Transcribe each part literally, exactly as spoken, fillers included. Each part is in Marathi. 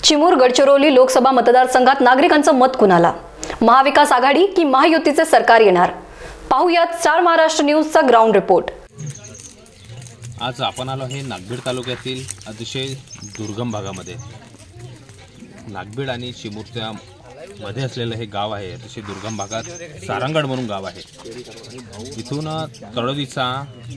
चिमूर गडचिरोली लोकसभा मतदारसंघात नागरिकांचं मत कुणाला? महाविकास आघाडी की महायुतीचे सरकार येणार? पाहूयात स्टार महाराष्ट्र न्यूजचा ग्राउंड रिपोर्ट। आज आपण आलो हे नागबीड तालुक्यातील अतिशय दुर्गम भागामध्ये। नागबीड आणि चिमूरच्या मध्ये असलेलं हे गाव आहे। अतिशय दुर्गम भागात सारंगड म्हणून गाव आहे। इथून तळोदीचा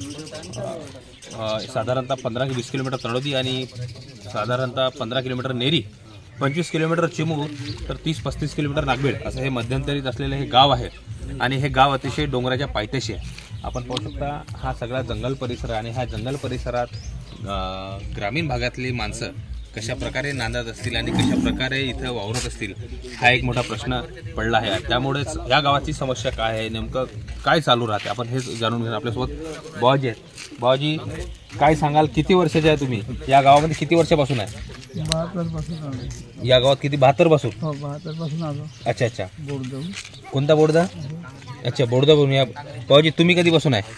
साधारणतः पंधरा ते वीस किलोमीटर तळोदी आणि साधारणतः पंधरा किलोमीटर नेरी, पंचवीस किलोमीटर चिमूर, तर तीस पस्तीस किलोमीटर नागबीड असं हे मध्यंतरीत असलेलं हे गाव आहे। आणि हे गाव अतिशय डोंगराच्या पायथ्याशी आहे। आपण पाहू शकता हा सगळा जंगल परिसर आणि ह्या जंगल परिसरात ग्रामीण भागातली माणसं कशा प्रकारे नांदत असतील आणि कशा प्रकारे इथं वावरत असतील हा एक मोठा प्रश्न पडला आहे। त्यामुळेच या गावाची समस्या काय आहे, नेमकं काय चालू राहते, आपण हेच जाणून घेणार। आपल्यासोबत बाबाजी आहेत। बाबाजी, काय सांगाल, किती वर्षाचे आहे तुम्ही? या गावामध्ये किती वर्षापासून आहे? बहात्तर पासून। या गावात किती? बहात्तर पासून? हो, बहात्तर पासून आलो। अच्छा अच्छा, बोर्ड कोणता बोर्डा? अच्छा, बोर्डा बोलून या। बाबाजी, तुम्ही कधीपासून आहे?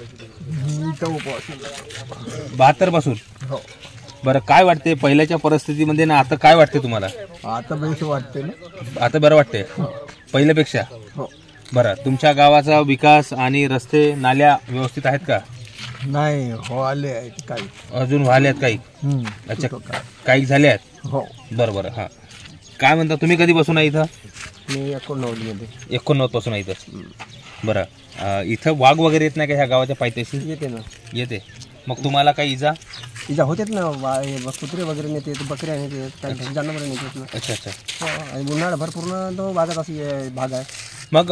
बहात्तर पासून। हो। बरं, काय वाटते पहिल्याच्या परिस्थितीमध्ये ना आता काय वाटते तुम्हाला? आता बरं वाटते ना, आता बरं वाटते पहिल्यापेक्षा? हो। बरं, तुमच्या गावाचा विकास आणि रस्ते नाल्या व्यवस्थित आहेत का? नाही, हो, आले आहेत काही, अजून व्हाले आहेत काही? अच्छा, काही झाले आहेत? हो। बरं बरं, हां, काय म्हणता, तुम्ही कधीपासून आहे इथं? मी एकोणनव्वद मध्ये एकोणनव्वद पासून आहे इथं? बरं, इथं वाघ वगैरे येत नाही का ह्या गावाच्या पायथ्याशी? येते ना। येते। मग तुम्हाला काही इजा इजा होतेच ना, कुत्रे वगैरे नेते, बकऱ्या नेते, काही जनावर नेतात ना। अच्छा अच्छा, हो, आणि उन्हाळाभर पूर्ण तो भागात अशी भाग आहे। मग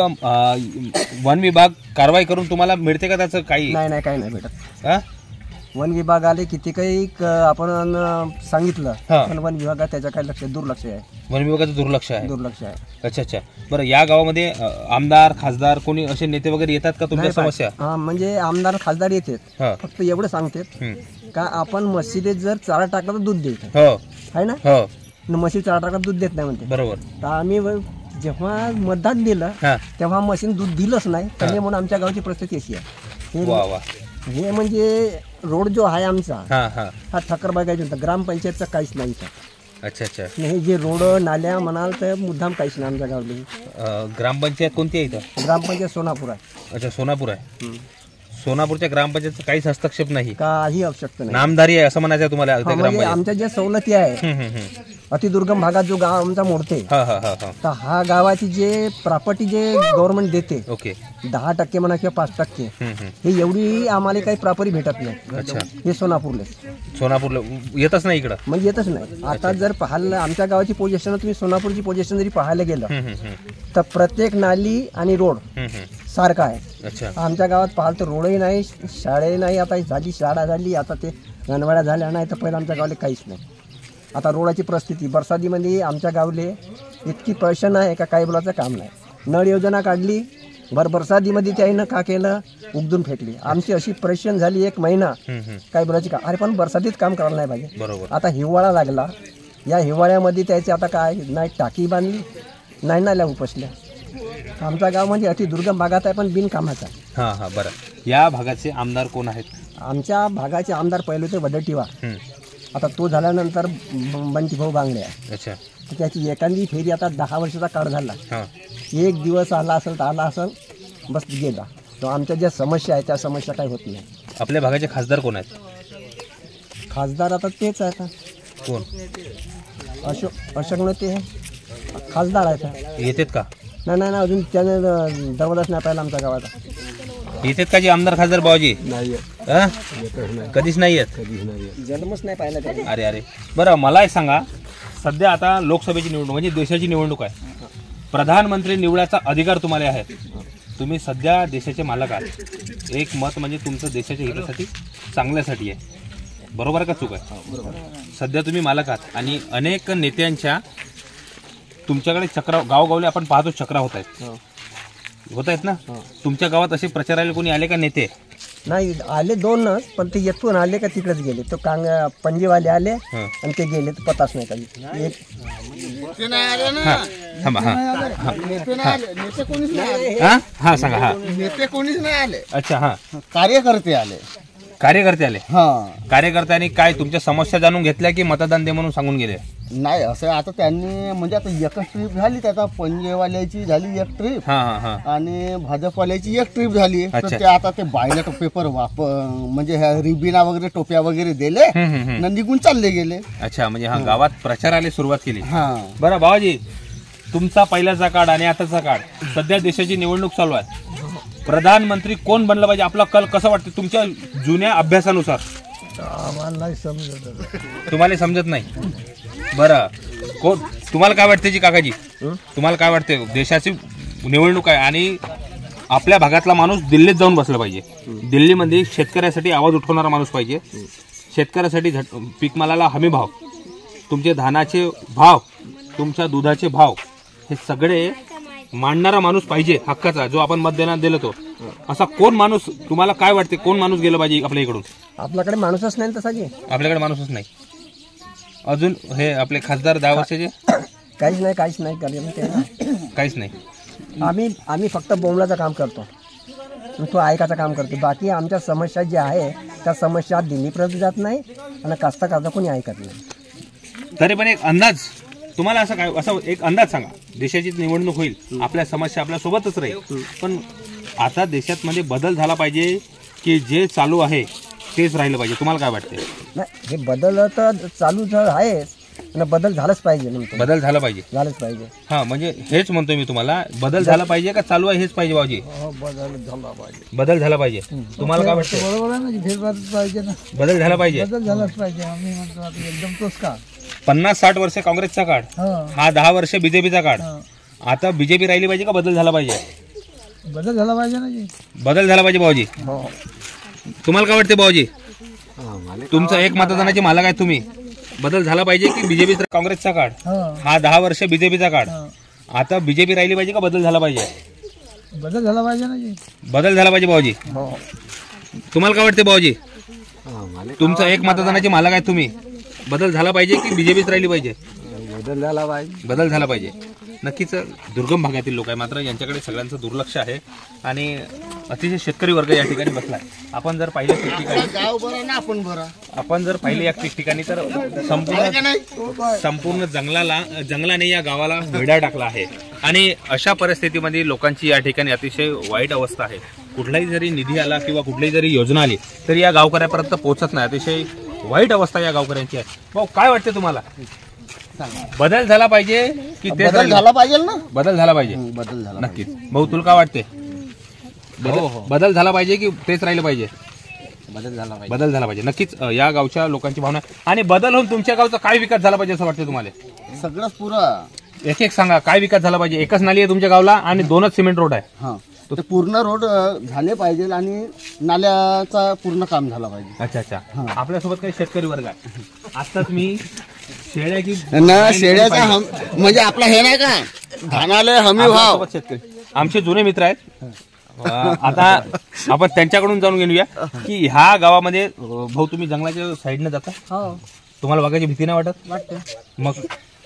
वन विभाग कारवाई करून तुम्हाला मिळते का त्याचं काही? नाही नाही, काही नाही भेटत। हां, वन विभाग आले किती काही आपण सांगितलं, हां, पण वन विभागात त्याच्या काही लक्ष दुर्लक्ष आहे। वन विभागाचं दुर्लक्ष आहे? दुर्लक्ष आहे। अच्छा अच्छा, बरं, या गावामध्ये आमदार खासदार कोणी असे नेते वगैरे येतात का तुमच्या समस्या? हा, म्हणजे आमदार खासदार येतात, फक्त एवढं सांगतात का आपण म्हशीले जर चारा टाकला तर दूध देत हो, आहे ना? हो, म्हशी चारा टाकला दूध देत नाही म्हणते। बरोबर। तर आम्ही जेव्हा मतदान दिलं तेव्हा म्हशीने दूध दिलंच नाही, त्याने म्हणून आमच्या गावची परिस्थिती अशी आहे। वा वा, हे म्हणजे रोड जो आहे आमचा, हा हा हा ठक्कर बघायचा होता, ग्रामपंचायतचा काहीच नाही इथं। अच्छा अच्छा, हे जे रोड नाल्या म्हणाल तर मुद्दाम काहीच नाही आमच्या गावाला। ग्रामपंचायत कोणती आहे इथं? ग्रामपंचायत सोनापूर आहे। अच्छा, सोनापूर आहे। सोनापूरच्या ग्रामपंचायतचा काहीच हस्तक्षेप नाही? काही आवश्यकता नाही, नामदारी आहे असं म्हणायचं तुम्हाला? म्हणजे आमच्या ज्या सवलती आहे, अतिदुर्गम भागात जो गाव आमचा मोडते, तर हा गावाची जे प्रॉपर्टी जे गव्हर्नमेंट देते, ओके, दहा टक्के म्हणा किंवा पाच टक्के, हे एवढी आम्हाला काही प्रॉपर्टी भेटत नाही। अच्छा, हे सोनापूरला सोनापूरला येतच नाही इकडं? म्हणजे येतच नाही। आता जर पाहायला आमच्या गावाची पोझिशन, तुम्ही सोनापूरची पोझिशन जरी पाहायला गेलं तर प्रत्येक नाली आणि रोड सारखा आहे। अच्छा, आमच्या गावात पाहाल तर रोडही नाही, शाळाही नाही। आता झाली शाळा झाली, आता ते गणवाड्या झाल्या नाही, तर पहिलं आमच्या गावाला काहीच नाही। आता रोडाची परिस्थिती बरसातीमध्ये आमच्या गावले इतकी परेशान आहे का काही बोलायचं काम नाही। नळ योजना काढली, भर बरसातीमध्ये त्याईनं का केलं, उगदून फेकली। आमची अशी परेशान झाली एक महिना, काय बोलायची का, अरे पण बरसातीत काम करायला नाही पाहिजे। बरोबर। आता हिवाळा लागला, या हिवाळ्यामध्ये त्याची आता काय नाही टाकी बांधली, नाही नाल्या उपसल्या। आमचा गाव म्हणजे अति दुर्गम भागात आहे, पण बिनकामाचा। हां हां, बरं, या भागाचे आमदार कोण आहेत? आमच्या भागाचे आमदार पहिले होते वडट्टीवार, आता तो झाल्यानंतर बंटीभाऊ बांगडे आहे। अच्छा, तर त्याची एखादी फेरी आता दहा वर्षाचा काळ झाला, एक दिवस आला असेल तर आला असेल, बस गेला। तो आमच्या ज्या समस्या आहेत त्या समस्या काही होत नाही। आपल्या भागाचे खासदार कोण आहेत? खासदार आता तेच आहे। आता कोण? अशोक अशोक नव्हते खासदार आहेत। येतात का? नाही नाही, अजून त्याने दरवाजाच नाही पाहिला आमच्या गावात। येतात का जे आमदार खासदार? बाबाजी, नाही, कधीच नाही येत, जन्मच नाही पाहिला त्याने। अरे अरे, बरं, मला एक सांगा, सध्या आता लोकसभेची निवडणूक म्हणजे देशाची निवडणूक आहे, प्रधानमंत्री निवडायचा अधिकार तुम्हाला आहे, तुम्ही सध्या देशाचे मालक आहात, एक मत म्हणजे तुमचं देशाच्या हितासाठी चांगल्यासाठी आहे, बरोबर आहे का चूक आहे? बरोबर। सध्या तुम्ही मालक आहात आणि अनेक नेत्यांच्या तुमच्याकडे चक्रा गावगावले आपण पाहतो चक्रा होत आहेत, होत आहेत ना? तुमच्या गावात असे प्रचाराला कोणी आले का नेते? नाही, आले दोनच, पण ते येथून आले का तिकडेच गेले, तो कांग पणजीवाले आले आणि ते गेले, तर पताच नाही काही। हा, सांगा। हा, नेते कोणीच नाही आले। अच्छा, हा, कार्यकर्ते आले। कार्यकर्ते आले? हा, कार्यकर्त्यांनी काय तुमच्या समस्या जाणून घेतल्या की मतदान दे म्हणून सांगून गेले? नाही असं आता त्यांनी म्हणजे आता एकच ट्रिप झाली त्याचा पंजेवाल्याची झाली एक ट्रिप हा हा हा आणि भाजपवाल्याची एक ट्रिप झाली तर अच्छा. ते आता ते बायलेट पेपर वाप म्हणजे ह्या रिबिना वगैरे टोप्या वगैरे दिले हम्म, हम्म, हम्म. न निघून चालले गेले. अच्छा म्हणजे हा गावात प्रचाराला सुरुवात केली. हा बरं भावाजी, तुमचा पहिल्याचा काळ आणि आताचा काळ, सध्या देशाची निवडणूक चालू आहे, प्रधानमंत्री कोण बनलं पाहिजे आपला कल कसं वाटतं तुमच्या जुन्या अभ्यासानुसार? आम्हाला नाही समजत. तुम्हाला समजत नाही. बरं कोण तुम्हाला काय वाटते जी काकाजी, तुम्हाला काय वाटते देशाची निवडणूक आहे आणि आपल्या भागातला माणूस दिल्लीत जाऊन बसला पाहिजे, दिल्लीमध्ये शेतकऱ्यासाठी आवाज उठवणारा माणूस पाहिजे, शेतकऱ्यासाठी झट पीक मालाला हमी भाव, तुमचे धानाचे भाव, तुमच्या दुधाचे भाव हे सगळे मांडणारा माणूस पाहिजे हक्काचा, जो आपण मतदानात दिलं तो असा कोण माणूस तुम्हाला काय वाटते कोण माणूस गेला पाहिजे आपल्या इकडून? आपल्याकडे माणूसच नाही तसा की आपल्याकडे माणूसच नाही. अजून हे आपले खासदार दहा वर्षाचे काहीच नाही काहीच नाही करेल ते. काहीच नाही. आम्ही आम्ही फक्त बोंबलाचं काम करतो, तो ऐकायचं काम करतो. बाकी आमच्या समस्या ज्या आहे त्या समस्या दिल्लीपर्यंत जात नाही आणि कास्ता कास्ता कोणी ऐकत नाही. तरी पण एक अंदाज तुम्हाला असं काय असा एक अंदाज सांगा, देशाची निवडणूक होईल, आपल्या समस्या आपल्या सोबतच राहील, पण आता देशात मध्ये बदल झाला पाहिजे की जे चालू आहे तेच राहिलं पाहिजे, तुम्हाला काय वाटते? नाही हे बदल तर चालू जर आहेच आणि बदल झालंच पाहिजे म्हणतो. बदल झाला पाहिजे. झालंच पाहिजे. हा म्हणजे हेच म्हणतोय मी तुम्हाला, बदल झाला पाहिजे का चालू आहे हेच पाहिजे भाऊजी? बदल झाला पाहिजे. बदल झाला पाहिजे. तुम्हाला काय वाटतं? बरोबर आहे ना, फेरफार पाहिजे ना, बदल झाला पाहिजे. बदल झालाच पाहिजे. आम्ही म्हणतो आता एकदम तोच का. पन्नास साठ वर्ष काँग्रेसचा काळ, हा हा दहा वर्ष बीजेपीचा काळ, हा. आता बीजेपी राहिली पाहिजे का बदल झाला पाहिजे? बदल झाला पाहिजे ना जी. बदल झाला पाहिजे भाऊजी. हो तुम्हाला काय वाटते भाऊजी? तुमचं एक मतदानाचे मालक आहे तुम्ही, बदल झाला पाहिजे की बीजेपी काँग्रेसचा काळ, हा हा दहा वर्ष बीजेपीचा काळ, हा. आता बीजेपी राहिली पाहिजे का बदल झाला पाहिजे? बदल झाला पाहिजे ना जी. बदल झाला पाहिजे भाऊजी. हो तुम्हाला काय वाटते भाऊजी? तुमचं एक मतदानाचे मालक आहे तुम्ही, बदल झाला पाहिजे की बीजेपीच राहिली पाहिजे? बदल झाला पाहिजे. बदल झाला पाहिजे. नक्कीच दुर्गम भागातील लोक आहे, मात्र यांच्याकडे सगळ्यांचं दुर्लक्ष आहे आणि अतिशय शेतकरी वर्ग या ठिकाणी बसला आहे. आपण जर पाहिलं ठिकठिकाणी, गाव बरं ना आपण बरं. आपण जर पाहिले या ठिकठिकाणी तर संपूर्ण संपूर्ण जंगलाला जंगलाने या गावाला वेढा टाकला आहे आणि अशा परिस्थितीमध्ये लोकांची या ठिकाणी अतिशय वाईट अवस्था आहे. कुठलाही जरी निधी आला किंवा कुठलीही जरी योजना आली तरी या गावकऱ्यापर्यंत पोहोचत नाही. अतिशय वाईट अवस्था या गावकऱ्यांची आहे. भाऊ काय वाटते तुम्हाला, बदल झाला पाहिजे की तेच बदल राहिलं? झाला पाहिजे ना. बदल झाला पाहिजे. बदल झाला नक्कीच. भाऊ तुला काय वाटते, बदल बदल झाला पाहिजे की तेच राहिलं पाहिजे? बदल झाला पाहिजे. बदल झाला पाहिजे. नक्कीच अ, या गावच्या लोकांची भावना आणि बदल होऊन तुमच्या गावचा काय विकास झाला पाहिजे असं वाटतं तुम्हाला? सगळंच पुरं. एक एक सांगा, काय विकास झाला पाहिजे? एकच नाली आहे तुमच्या गावला आणि दोनच सिमेंट रोड आहे. हा ते पूर्ण रोड अ, झाले पाहिजे आणि नाल्याचा पूर्ण काम झाला पाहिजे. अच्छा अच्छा. आपल्यासोबत काही शेतकरी वर्ग आहे. आताच मी शेळ्याची ना शेळ्याचा हम म्हणजे आपला हे नाही का धानाले हमी भाव. आपल्यासोबत शेतकरी आमचे जुने मित्र आहेत. अ, आता आपण त्यांच्याकडून जाणून घेऊया की ह्या गावामध्ये अ, भाऊ तुम्ही जंगलाच्या साईडने जाता, हो तुम्हाला वाघाची भीती नाही वाटत? वाटते. मग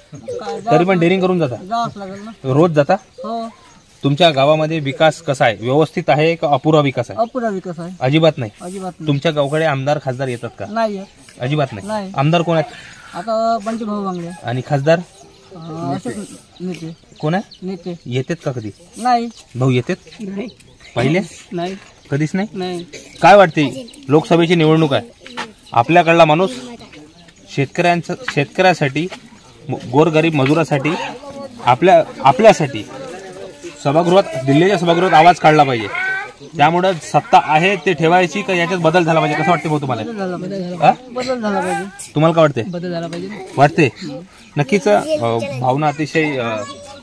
तरी पण डेअरिंग करून जाता, जावंच लागेल ना. रोज जाता? हो तुमच्या गावामध्ये विकास कसा आहे, व्यवस्थित आहे का अपुरा विकास आहे? अपुरा विकास आहे. अजिबात नाही. अजिबात नाही. तुमच्या गावकडे आमदार खासदार येतात का? नाही आहे. अजिबात नाही. नाही. आमदार कोण आहेत आता पंच भाऊ बांगले आणि खासदार अं, अशोक नेते कोण आहे? नेते येतात का कधी? नाही. भाऊ येतात नाही पहिले? नाही कधीच नाही. नाही. काय वाटते, लोकसभेची निवडणूक आहे, आपल्याकडला माणूस शेतकऱ्यांचं शेतकऱ्यासाठी गोरगरीब मजुरासाठी आपल्या आपल्यासाठी सभागृहात दिल्लीच्या सभागृहात आवाज काढला पाहिजे. त्यामुळे सत्ता आहे ते ठेवायची का याच्यात बदल झाला पाहिजे कसं वाटते भाऊ तुम्हाला? झाला पाहिजे. हा? बदल झाला पाहिजे. तुम्हाला काय वाटते? बदल झाला पाहिजे. वाटते. नक्कीच अ, भावना अतिशय अ,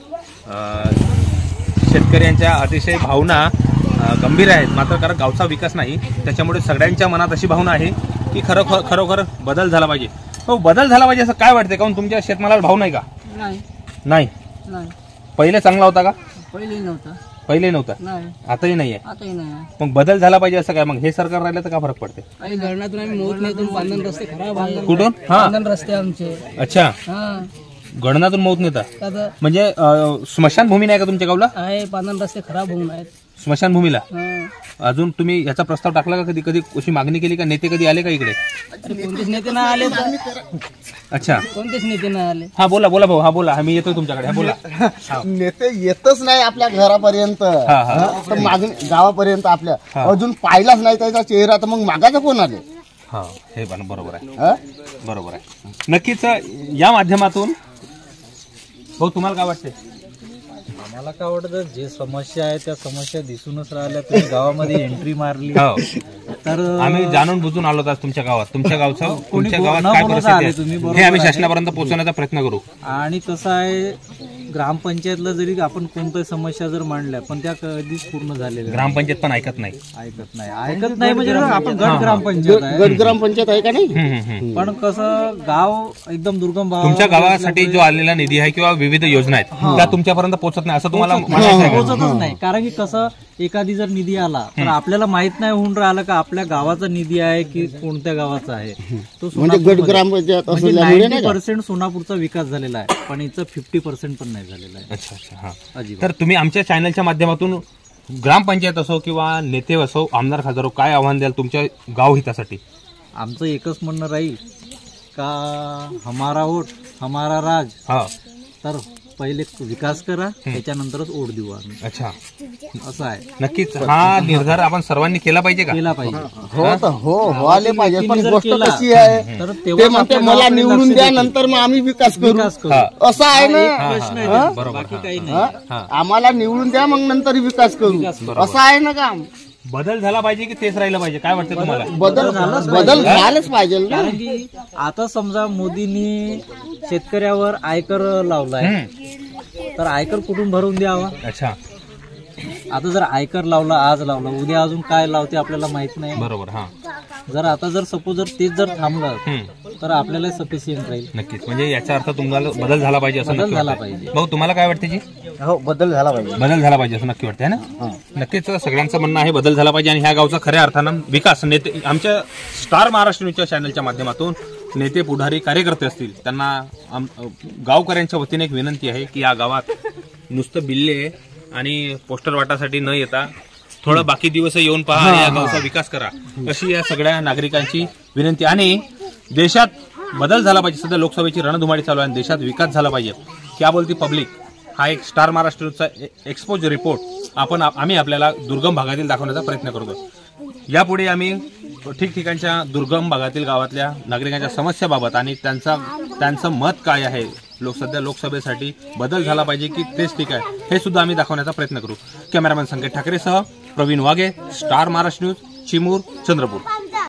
अ, शेतकऱ्यांच्या अतिशय भावना अ, गंभीर आहेत. मात्र कारण गावचा विकास नाही त्याच्यामुळे सगळ्यांच्या मनात अशी भावना आहे की खरोखर खरोखर बदल झाला पाहिजे. हो बदल झाला पाहिजे असं काय वाटते, काऊन तुमच्या शेतमालाला भाव नाही का? नाही. नाही. नाही. पहिले चांगला होता का? पहिले नव्हता. पहिले नव्हता, नाही. आताही नाहीये. आताही नाही. मग बदल झाला पाहिजे असं काय? मग हे सरकार राहिलं तर काय फरक पडते? काही धरणातून आम्ही मोत नाही, पांधन रस्ते खराब आहे. कुठून? हा पांधन रस्ते आमचे. अच्छा, हा गणनातून मौत नेता आता म्हणजे अ, स्मशानभूमी नाही का तुमच्या गावला? आहे. पांधन रस्ते खराब होऊन आहेत. स्मशानभूमीला हं. अजून तुम्ही याचा प्रस्ताव टाकला का? कधी कधी अशी मागणी केली का? नेते कधी आले का इकडे? अरे कोणतेच नेते नाही आले तर अच्छा, कोणतेच नेते नाही आले. हा बोला बोला भाऊ, हा बोला, हा मी येतोय तुमच्याकडे, हा बोला. नेते येतच नाही आपल्या घरापर्यंत, हा, हा. हा, तर मागणी गावापर्यंत आपल्या हा. अजून पाहिलाच नाही त्याचा चेहरा, तर मग मागायचं कोण आले? हा, हे पण बरोबर आहे, हा? बरोबर आहे. नक्कीच या माध्यमातून भाऊ तुम्हाला काय वाटते? आम्हाला काय वाटतं, जे समस्या आहे त्या समस्या दिसूनच राहिल्या. तुम्ही गावामध्ये एंट्री मारली हो, तर आम्ही जाणून बुजून आलो आज तुमच्या गावात. तुमच्या गावचं तुमच्या बोल- गावात न काय बोलवता आले परिस्थिती तुम्ही, आहे बरोबर हे आम्ही आहे. शासनापर्यंत पोहोचवण्याचा प्रयत्न करू. आणि कसं आहे, ग्रामपंचायतला जरी आपण कोणत्याही समस्या जर मांडल्या पण त्या कधीच पूर्ण झालेल्या नाही. ग्रामपंचायत पण ऐकत नाही. ऐकत नाही ऐकत नाही म्हणजे आपण गट ग्रामपंचायत आहे, गट ग्रामपंचायत आहे का नाही? हम्म, हम्म, हम्म. पण कसं गाव एकदम दुर्गम भागावर तुमच्या गावासाठी जो आलेला निधी आहे किंवा विविध योजना आहेत त्या तुमच्यापर्यंत पोहोचत नाही असं तुम्हाला म्हणायचं आहे का? पोहोचतच नाही. कारण की कसं, एखादी जर निधी आला तर आपल्याला माहित नाही होऊन राहिलं का आपल्या गावाचा निधी आहे की कोणत्या गावाचा आहे. तो म्हणजे गट ग्रामपंचायत असल्यामुळे नाही नाईन्टी का? पर्सेंट सोनापूरचा विकास झालेला आहे, पण इथं फिफ्टी पर्सेंट पण नाही झालेला आहे अच्छा अच्छा, हा. अजिबात. तर तुम्ही आमच्या चॅनलच्या माध्यमातून ग्रामपंचायत असो किंवा नेते असो, आमदार खासदार काय आव्हान द्याल तुमच्या गाव हितासाठी? आमचं एकच म्हणणं राहील का, हमारा वोट हमारा राज. हा, तर पहिले विकास करा, त्याच्यानंतरच वोट देऊ आम्ही, अच्छा, असं आहे. नक्कीच हा निर्धार आपण सर्वांनी केला पाहिजे का? केला पाहिजे. हो तर हो व्हायला पाहिजे, पण जर गोष्ट केला, कशी आहे, तर ते तेव्हा म्हणते आपल्या मला गावाकडे निवडून लक्ष द्या, देतील. नंतर मग आम्ही विकास करू, विकास करू. हा. असं आहे ना? एक प्रश्न आहे हा? त्यात, बाकी काही हा? नाही. आम्हाला निवडून द्या, मग नंतर विकास करू, असं आहे ना काम? बदल झाला पाहिजे की तेच राहिलं पाहिजे? काय वाटतं तुम्हाला? बदल बदल झालंच पाहिजे ना. कारण की आता समजा मोदींनी शेतकऱ्यावर आयकर लावलाय, तर आयकर कुठून भरून द्यावा? अच्छा, आता जर आयकर लावला, आज लावला, उद्या अजून काय लावते आपल्याला माहित नाही. बरोबर. हा, जर आता जर सपोज जर तेच जर थांबलं हम्म. तर आपल्याला सफिशियंट राहील. नक्कीच. म्हणजे याचा अर्थ तुम्हाला बदल झाला पाहिजे असं बदल नक्की झाला वाटतंय. पाहिजे. भाऊ तुम्हाला काय वाटते जी? हो बदल झाला पाहिजे. बदल झाला पाहिजे असं नक्की वाटतंय ना? नक्कीच सगळ्यांचं म्हणणं आहे बदल झाला पाहिजे आणि ह्या गावचा खऱ्या अर्थानं विकास. नेते आमच्या स्टार महाराष्ट्र न्यूजच्या चॅनलच्या माध्यमातून नेते, पुढारी, कार्यकर्ते असतील त्यांना आम- गावकऱ्यांच्या वतीने एक विनंती आहे की या गावात नुसतं बिल्ले आणि पोस्टर वाटासाठी न येता थोडं बाकी दिवस येऊन पहा आणि या गावचा विकास करा, अशी या सगळ्या नागरिकांची विनंती. आणि देशात बदल झाला पाहिजे. सध्या लोकसभेची रणधुमाळी चालू आहे आणि देशात विकास झाला पाहिजे. क्या बोलती पब्लिक हा एक स्टार महाराष्ट्रचा एक्सपोज रिपोर्ट आपण आम्ही आपल्याला दुर्गम भागातील दाखवण्याचा प्रयत्न करतो. यापुढे आम्ही ठिकठिकाणच्या दुर्गम भागातील गावातल्या नागरिकांच्या समस्याबाबत आणि त्यांचा त्यांचं मत काय आहे, लोक सध्या लोकसभेसाठी बदल झाला पाहिजे की तेच ठीक आहे, हे सुद्धा आम्ही दाखवण्याचा प्रयत्न करू. कॅमेरामॅन संकेत ठाकरेसह प्रवीण वाघे, स्टार महाराष्ट्र न्यूज, चिमूर, चंद्रपूर.